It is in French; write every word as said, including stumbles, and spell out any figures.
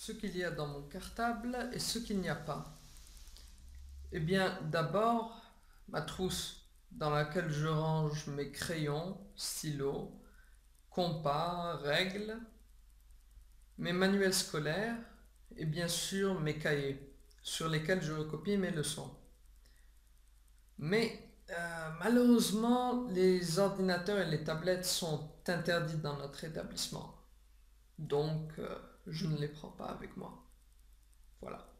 ce qu'il y a dans mon cartable et ce qu'il n'y a pas. Eh bien, d'abord, ma trousse dans laquelle je range mes crayons, stylos, compas, règles, mes manuels scolaires et bien sûr mes cahiers sur lesquels je recopie mes leçons. Mais euh, malheureusement, les ordinateurs et les tablettes sont interdits dans notre établissement. Donc, euh, je ne les prends pas avec moi. Voilà.